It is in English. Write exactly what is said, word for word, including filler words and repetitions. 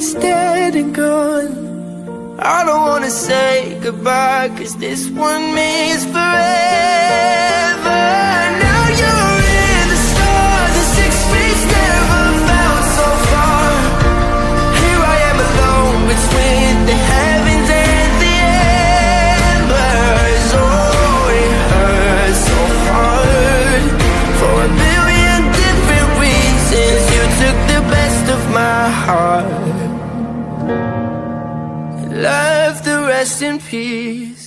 is dead and gone. I don't wanna say goodbye, cause this one means forever. Now you're in the stars, and six feet never felt so far. Here I am alone between the heavens and the embers. Oh, it hurts so hard. For a million different reasons, you took the best of my heart. Love the rest in peace.